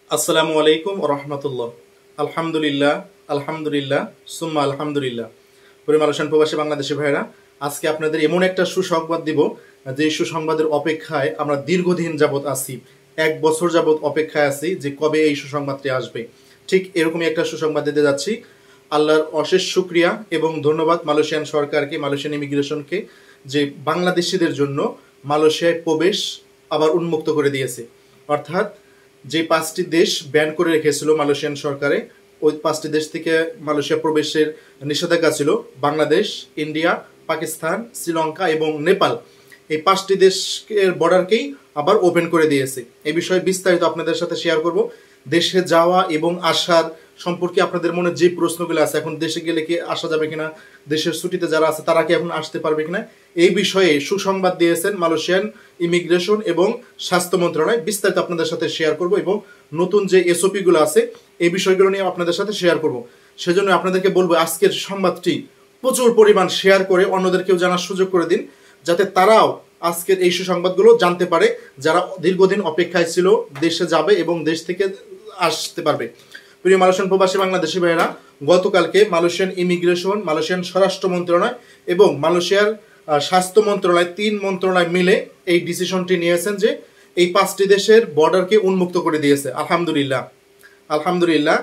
আসসালামু আলাইকুম ওয়া রাহমাতুল্লাহ। আলহামদুলিল্লাহ, আলহামদুলিল্লাহ, সুম্মা আলহামদুলিল্লাহ। পরিমালসান প্রবাসী বাংলাদেশি ভাইরা, আজকে আপনাদের এমন একটা সুসংবাদ দিব যে সুসংবাদের অপেক্ষায় আমরা দীর্ঘদিন যাবৎ আছি। 1 বছর যাবৎ অপেক্ষায় আছি যে কবে এই সুসংবাদটি আসবে। ঠিক এরকমই একটা সুসংবাদ দিতে যাচ্ছি। আল্লাহর অশেষ শুকরিয়া এবং ধন্যবাদ মালয়েশিয়ান সরকারকে, মালয়েশিয়ান ইমিগ্রেশনকে, যে বাংলাদেশিদের জন্য মালয়েশিয়ায় প্রবেশ আবার উন্মুক্ত করে দিয়েছে। অর্থাৎ যে 5টি দেশ ব্যান করে রেখেছিল মালয়েশিয়ান সরকারে, ওই 5টি দেশ থেকে মালয়েশিয়া প্রবেশের নিষেধাজ্ঞা ছিল বাংলাদেশ, ইন্ডিয়া, পাকিস্তান, শ্রীলঙ্কা এবং নেপাল। এই 5টি দেশের বর্ডারকেই আবার ওপেন করে দিয়েছে। এই বিষয়ে বিস্তারিত আপনাদের সাথে শেয়ার করব। দেশে যাওয়া এবং আসার সম্পর্কে আপনাদের মনে যে প্রশ্নগুলো আছে, এখন দেশে গেলে কি আসা যাবে কিনা, দেশের ছুটিতে যারা আছে তারা কি এখন আসতে পারবে কিনা, এই বিষয়ে সুসংবাদ দিয়েছেন মালয়েশিয়ান ইমিগ্রেশন এবং স্বাস্থ্য মন্ত্রণালয়। বিস্তারিত আপনাদের সাথে শেয়ার করব এবং নতুন যে এসওপি গুলো আছে এই বিষয়গুলো নিয়ে আপনাদের সাথে শেয়ার করব। সেজন্য আপনাদেরকে বলবো আজকের সংবাদটি প্রচুর পরিমাণ শেয়ার করে অন্যদেরকেও জানার সুযোগ করে দিন, যাতে তারাও আজকের এই সুসংবাদগুলো জানতে পারে, যারা দীর্ঘদিন অপেক্ষায় ছিল দেশে যাবে এবং দেশ থেকে আসতে পারবে। প্রিয় মালয়েশিয়ান প্রবাসী বাংলাদেশি ভাইয়েরা, গতকালকে মালয়েশিয়ান ইমিগ্রেশন, মালয়েশিয়ান স্বরাষ্ট্র মন্ত্রণালয় এবং মালয়েশিয়ার স্বাস্থ্য মন্ত্রণালয়, 3 মন্ত্রণালয় মিলে এই ডিসিশনটি নিয়েছেন যে এই 5টি দেশের বর্ডারকে উন্মুক্ত করে দিয়েছে। আলহামদুলিল্লাহ, আলহামদুলিল্লাহ।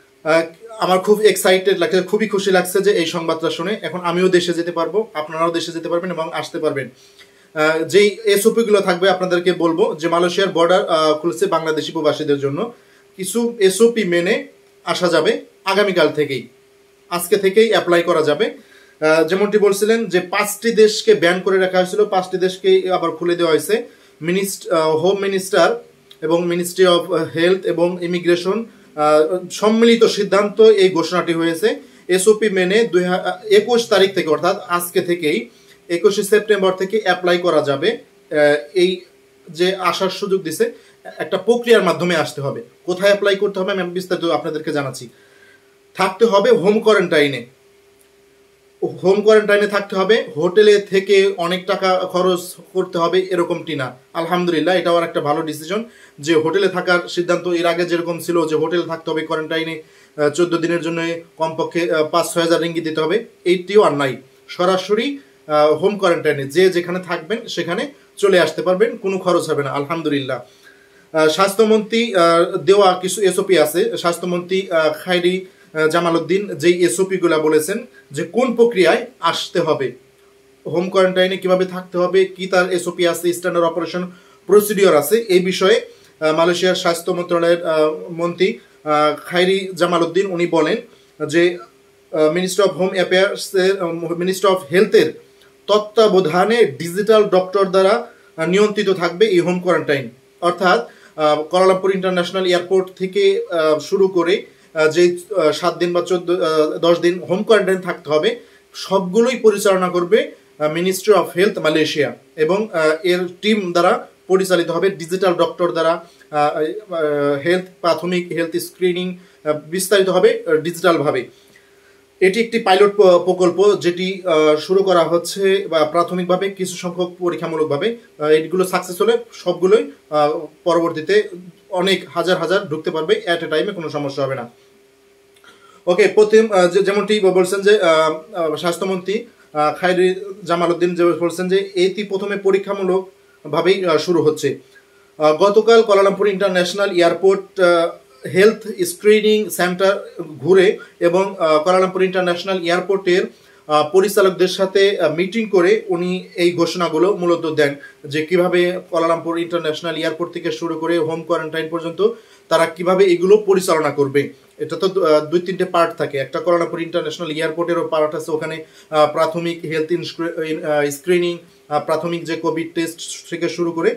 আমার খুব এক্সাইটেড লাগছে, খুবই খুশি লাগছে যে এই সংবাদটা শুনে। এখন আমিও দেশে যেতে পারবো, আপনারাও দেশে যেতে পারবেন এবং আসতে পারবেন। যেই এসওপি গুলো থাকবে আপনাদেরকে বলবো যে মালয়েশিয়ার বর্ডার খুলছে বাংলাদেশি প্রবাসীদের জন্য। কিছু এসওপি মেনে আসা যাবে আগামীকাল থেকেই, আজকে থেকেই অ্যাপ্লাই করা যাবে। যেমনটি বলছিলেন যে 5টি দেশকে ব্যান করে রাখা হয়েছিল, 5টি দেশকে আবার খুলে দেওয়া হয়েছে। হোম মিনিস্টার এবং মিনিস্ট্রি অফ হেলথ এবং ইমিগ্রেশন সম্মিলিত সিদ্ধান্ত এই ঘোষণাটি হয়েছে। এসওপি মেনে 21 তারিখ থেকে, অর্থাৎ আজকে থেকেই 21 সেপ্টেম্বর থেকে অ্যাপ্লাই করা যাবে। এই যে আসার সুযোগ দিছে, একটা প্রক্রিয়ার মাধ্যমে আসতে হবে। কোথায় অ্যাপ্লাই করতে হবে আমি বিস্তারিত আপনাদেরকে জানাচ্ছি। থাকতে হবে হোম কোয়ারেন্টাইনে, হোম কোয়ারেন্টাইনে থাকতে হবে। হোটেলে থেকে অনেক টাকা খরচ করতে হবে এরকমটি না। আলহামদুলিল্লাহ, এটাও একটা ভালো ডিসিশন যে হোটেলে থাকার সিদ্ধান্ত। এর আগে যেরকম ছিল যে হোটেলে থাকতে হবে কোয়ারেন্টাইনে 14 দিনের জন্য কমপক্ষে 5-6 হাজার রিঙ্গিত দিতে হবে, এইটিও আর নাই। সরাসরি হোম কোয়ারেন্টাইনে যে যেখানে থাকবেন সেখানে চলে আসতে পারবেন, কোনো খরচ হবে না। আলহামদুলিল্লাহ। স্বাস্থ্যমন্ত্রী দেওয়া কিছু এসওপি আছে। স্বাস্থ্যমন্ত্রী খায়রি জামালউদ্দিন যেই এসওপি গুলা বলেছেন যে কোন প্রক্রিয়ায় আসতে হবে, হোম কোয়ারেন্টাইনে কিভাবে থাকতে হবে, কি তার এসওপি আছে, স্ট্যান্ডার্ড অপারেশন প্রসিডিওর আছে, এই বিষয়ে মালয়েশিয়ার স্বাস্থ্য মন্ত্রণালয়ের মন্ত্রী খায়রি জামালউদ্দিন উনি বলেন যে ministry of home affairs, ministry of হেলথের তত্ত্বাবধানে ডিজিটাল ডক্টর দ্বারা নিয়ন্ত্রিত থাকবে এই হোম কোয়ারেন্টাইন। অর্থাৎ কুয়ালালামপুর ইন্টারন্যাশনাল এয়ারপোর্ট থেকে শুরু করে যে 7 দিন বা 10 দিন হোম কোয়ারেন্টাইন থাকতে হবে, সবগুলোই পরিচালনা করবে মিনিস্ট্রি অফ হেলথ মালয়েশিয়া এবং এর টিম দ্বারা পরিচালিত হবে, ডিজিটাল ডক্টর দ্বারা। হেলথ, প্রাথমিক হেলথ স্ক্রিনিং বিস্তারিত হবে ডিজিটালভাবে। এটি একটি পাইলট প্রকল্প যেটি শুরু করা হচ্ছে বা প্রাথমিকভাবে কিছু সংখ্যক পরীক্ষামূলকভাবে। এইগুলো সাকসেস হলে সবগুলোই পরবর্তীতে অনেক হাজার হাজার ঢুকতে পারবে অ্যাট এ টাইমে, কোনো সমস্যা হবে না। ওকে, প্রথম যেমনটি বলছেন যে স্বাস্থ্যমন্ত্রী খায়রি জামালউদ্দিন যে বলছেন যে এটি প্রথমে পরীক্ষামূলক ভাবেই শুরু হচ্ছে। গতকাল Kuala Lumpur international airport health screening centre ঘুরে এবং কুয়ালালামপুর ইন্টারন্যাশনাল এয়ারপোর্টের পরিচালকদের সাথে মিটিং করে উনি এই ঘোষণাগুলো মূলত দেন যে কিভাবে কুয়ালালামপুর ইন্টারন্যাশনাল এয়ারপোর্ট থেকে শুরু করে হোম কোয়ারেন্টাইন পর্যন্ত তারা কিভাবে এগুলো পরিচালনা করবে। এটা তো 2-3টে পার্ট থাকে। একটা কুয়ালালামপুর ইন্টারন্যাশনাল এয়ারপোর্টেরও পার্ট আছে, ওখানে প্রাথমিক হেলথ স্ক্রিনিং, প্রাথমিক যে কোভিড টেস্ট থেকে শুরু করে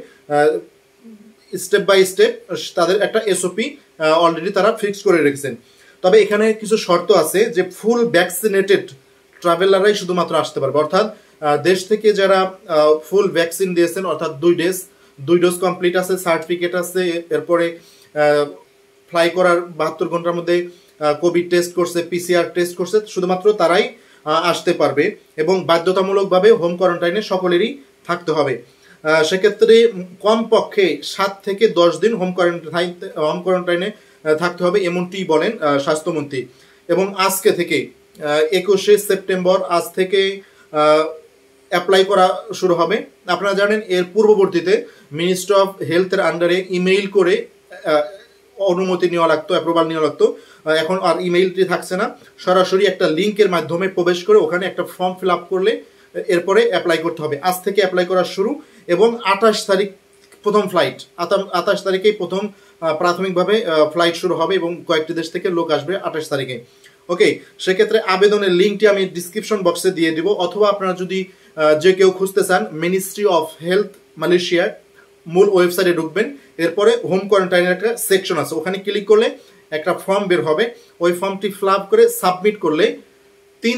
স্টেপ বাই স্টেপ তাদের একটা এসওপি অলরেডি তারা ফিক্স করে রেখেছেন। তবে এখানে কিছু শর্ত আছে যে ফুল ভ্যাকসিনেটেড ট্রাভেলাররাই শুধুমাত্র আসতে পারবে। অর্থাৎ দেশ থেকে যারা ফুল ভ্যাকসিন দিয়েছেন, অর্থাৎ 2 ডোজ কমপ্লিট আছে, সার্টিফিকেট আছে, এরপরে ফ্লাই করার 72 ঘন্টার মধ্যে কোভিড টেস্ট করছে, পিসিআর টেস্ট করছে, শুধুমাত্র তারাই আসতে পারবে এবং বাধ্যতামূলকভাবে হোম কোয়ারেন্টাইনে সকলেরই থাকতে হবে। সেক্ষেত্রে কমপক্ষে 7 থেকে 10 দিন হোম কোয়ারেন্টাইনে থাকতে হবে এমনটি বলেন স্বাস্থ্যমন্ত্রী। এবং আজকে থেকে 21শে সেপ্টেম্বর আজ থেকে অ্যাপ্লাই করা শুরু হবে। আপনারা জানেন এর পূর্ববর্তীতে মিনিস্ট্রি অফ হেলথের আন্ডারে ইমেইল করে অনুমতি নেওয়া লাগতো, অ্যাপ্রুভাল নেওয়া লাগতো। এখন আর ইমেইলটি থাকছে না, সরাসরি একটা লিঙ্কের মাধ্যমে প্রবেশ করে ওখানে একটা ফর্ম ফিল আপ করলে এরপরে অ্যাপ্লাই করতে হবে। আজ থেকে অ্যাপ্লাই করা শুরু এবং 28 তারিখ প্রথম ফ্লাইট, 28 তারিখেই প্রথম প্রাথমিকভাবে ফ্লাইট শুরু হবে এবং কয়েকটি দেশ থেকে লোক আসবে 28 তারিখে। ওকে, সেক্ষেত্রে আবেদনের লিঙ্কটি আমি ডিসক্রিপশন বক্সে দিয়ে দিব, অথবা আপনারা যদি যে কেউ খুঁজতে চান মিনিস্ট্রি অফ হেলথ মালয়েশিয়ার মূল ওয়েবসাইটে ঢুকবেন, এরপরে হোম কোয়ারেন্টাইনের একটা সেকশন আছে, ওখানে ক্লিক করলে একটা ফর্ম বের হবে। ওই ফর্মটি ফিল আপ করে সাবমিট করলে 3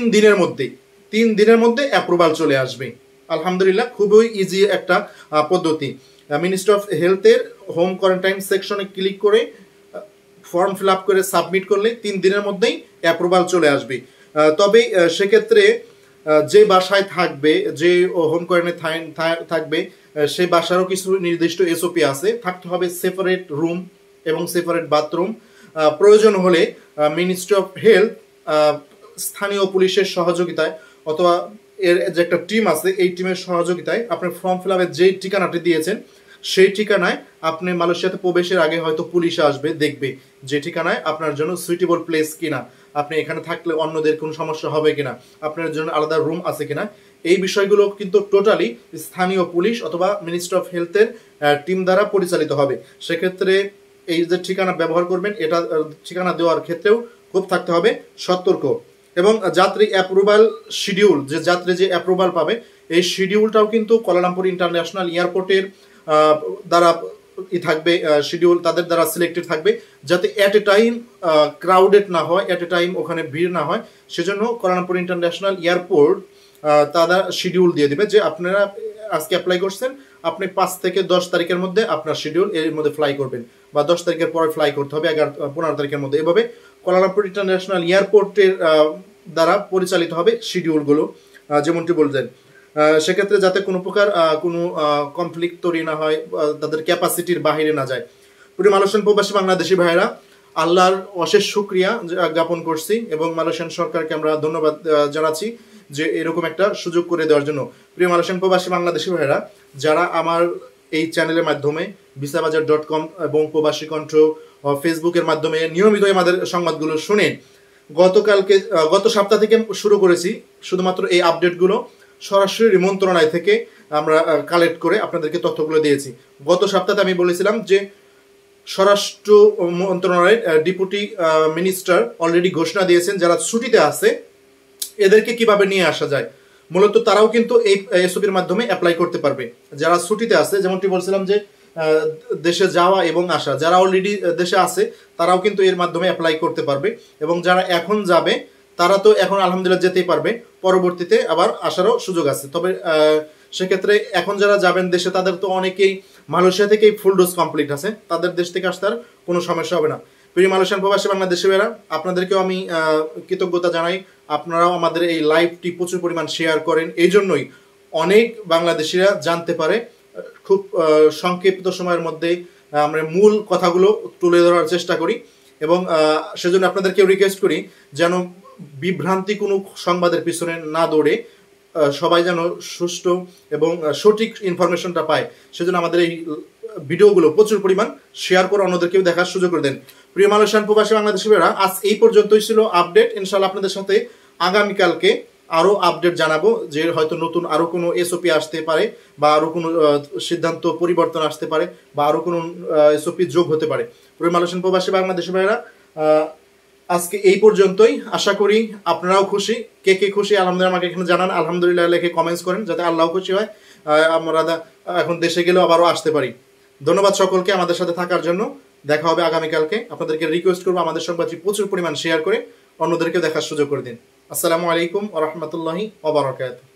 দিনের মধ্যে অ্যাপ্রুভাল চলে আসবে। আলহামদুলিল্লাহ, খুবই ইজি একটা পদ্ধতি। মিনিস্ট্রি অফ হেলথের হোম কোয়ারেন্টাইন সেকশনে ক্লিক করে ফর্ম ফিল আপ করে সাবমিট করলে 3 দিনের মধ্যেই অ্যাপ্রুভাল চলে আসবে। তবে সেক্ষেত্রে যে বাসায় থাকবে, যে হোম কোয়ারেন্টাইন থাকবে, সেই বাসারও কিছু নির্দিষ্ট এসওপি আছে, থাকতে হবে সেপারেট রুম এবং সেপারেট বাথরুম। প্রয়োজন হলে মিনিস্ট্রি অফ হেলথ স্থানীয় পুলিশের সহযোগিতায় অথবা এর যে একটা টিম আছে এই টিমের সহযোগিতায় আপনি ফর্ম ফিল আপের যেই ঠিকানাটি দিয়েছেন সেই ঠিকানায় আপনি মালয়েশিয়াতে প্রবেশের আগে হয়তো পুলিশ আসবে, দেখবে যে ঠিকানায় আপনার জন্য সুইটেবল প্লেস কিনা, আপনি এখানে থাকলে অন্যদের কোনো সমস্যা হবে কিনা, আপনার জন্য আলাদা রুম আছে কিনা, এই বিষয়গুলো কিন্তু টোটালি স্থানীয় পুলিশ অথবা মিনিস্ট্রি অফ হেলথের টিম দ্বারা পরিচালিত হবে। সেক্ষেত্রে এই যে ঠিকানা ব্যবহার করবেন, এটা ঠিকানা দেওয়ার ক্ষেত্রেও খুব থাকতে হবে সতর্ক। এবং যাত্রী অ্যাপ্রুভাল শিডিউল, যে যাত্রী যে অ্যাপ্রুভাল পাবে এই শিডিউলটাও কিন্তু কুয়ালালামপুর ইন্টারন্যাশনাল এয়ারপোর্টের দ্বারা থাকবে, শিডিউল তাদের দ্বারা সিলেক্টেড থাকবে, যাতে অ্যাট এ টাইম ক্রাউডেড না হয়, অ্যাট এ টাইম ওখানে ভিড় না হয়। সেজন্য কুয়ালালামপুর ইন্টারন্যাশনাল এয়ারপোর্ট তারা শিডিউল দিয়ে দিবে যে আপনারা আজকে অ্যাপ্লাই করছেন, আপনি 5 থেকে 10 তারিখের মধ্যে আপনার শিডিউল এর মধ্যে ফ্লাই করবেন, বা 10 তারিখের পরে ফ্লাই করতে হবে 15 তারিখের মধ্যে। এভাবে কুয়ালালামপুর ইন্টারন্যাশনাল এয়ারপোর্টের দ্বারা পরিচালিত হবে শিডিউলগুলো, যেমনটি বলছেন। সেক্ষেত্রে যাতে কোনো প্রকার কোনো কনফ্লিক্ট তৈরি না হয়, তাদের ক্যাপাসিটির বাইরে না যায়। পুরো মালয়েশিয়ান প্রবাসী বাংলাদেশি ভাইয়েরা, আল্লাহর অশেষ শুকরিয়া জ্ঞাপন করছি এবং মালয়েশিয়ান সরকারকে আমরা ধন্যবাদ জানাচ্ছি যে এরকম একটা সুযোগ করে দেওয়ার জন্য। প্রিয় মালয়েশিয়ান প্রবাসী বাংলাদেশি ভাইয়েরা, যারা আমার এই চ্যানেলের মাধ্যমে visabazaar.com এবং প্রবাসী কণ্ঠ ফেসবুকের মাধ্যমে নিয়মিত আমাদের সংবাদগুলো শুনেন, গত সপ্তাহ থেকে শুরু করেছি শুধুমাত্র এই আপডেটগুলো সরাসরি মন্ত্রণালয় থেকে আমরা কালেক্ট করে আপনাদেরকে তথ্যগুলো দিয়েছি। গত সপ্তাহে আমি বলেছিলাম যে স্বরাষ্ট্র মন্ত্রণালয়ের ডেপুটি মিনিস্টার অলরেডি ঘোষণা দিয়েছেন যারা ছুটিতে আছে এদেরকে কিভাবে নিয়ে আসা যায়। মূলত তারাও কিন্তু এই এসওপির মাধ্যমে অ্যাপ্লাই করতে পারবে। যারা ছুটিতে আছে, যেমনটি বলছিলাম যে দেশে যাওয়া এবং আসা, যারা অলরেডি দেশে আছে তারাও কিন্তু এর মাধ্যমে অ্যাপ্লাই করতে পারবে, এবং যারা এখন যাবে তারা তো এখন আলহামদুলিল্লাহ যেতেই পারবে, পরবর্তীতে আবার আসারও সুযোগ আছে। তবে সেক্ষেত্রে এখন যারা যাবেন দেশে তাদের তো অনেকেই মালয়েশিয়া থেকেই ফুল ডোজ কমপ্লিট আছে, তাদের দেশ থেকে আসতে আর কোনো সমস্যা হবে না। প্রিয় মালয়েশিয়ান প্রবাসী বাংলাদেশি ভাইয়েরা, আপনাদেরকেও আমি কৃতজ্ঞতা জানাই, আপনারাও আমাদের এই লাইভটি প্রচুর পরিমাণ শেয়ার করেন, এই জন্যই অনেক বাংলাদেশিরা জানতে পারে। খুব সংক্ষিপ্ত সময়ের মধ্যে আমরা মূল কথাগুলো তুলে ধরার চেষ্টা করি, এবং সেজন্য আপনাদেরকেও রিকোয়েস্ট করি যেন বিভ্রান্তি কোনো সংবাদের পিছনে না দৌড়ে সবাই যেন সুষ্ঠু এবং সঠিক ইনফরমেশনটা পায়। সেজন্য আমাদের এই ভিডিওগুলো প্রচুর পরিমাণ শেয়ার করে অন্যদেরকেও দেখার সুযোগ করে দেন। প্রিয় মালয়েশিয়ান প্রবাসী বাংলাদেশি ভাইয়েরা, আজ এই পর্যন্তই ছিল আপডেট। ইনশাআল্লাহ আপনাদের সাথে আগামীকালকে আরও আপডেট জানাবো, যে হয়তো নতুন আরও কোনো এসওপি আসতে পারে, বা আরও কোনো সিদ্ধান্ত পরিবর্তন আসতে পারে, বা আরও কোনো এসওপি যোগ হতে পারে। প্রিয় মালয়েশিয়ান প্রবাসী বাংলাদেশি ভাইয়েরা, আজকে এই পর্যন্তই। আশা করি আপনারাও খুশি। কে কে খুশি আলহামদুলিল্লাহ আমাকে এখানে জানান, আলহামদুলিল্লাহ লিখে কমেন্টস করেন, যাতে আল্লাহ খুশি হয়, আমরা এখন দেশে গেলেও আবারও আসতে পারি। ধন্যবাদ সকলকে আমাদের সাথে থাকার জন্য। দেখা হবে আগামীকালকে। আপনাদেরকে রিকোয়েস্ট করবো আমাদের সংবাদটি প্রচুর পরিমাণ শেয়ার করে অন্যদেরকে দেখার সুযোগ করে দিন। আসসালামু আলাইকুম ওয়া রাহমাতুল্লাহি ওয়া বারাকাতুহু।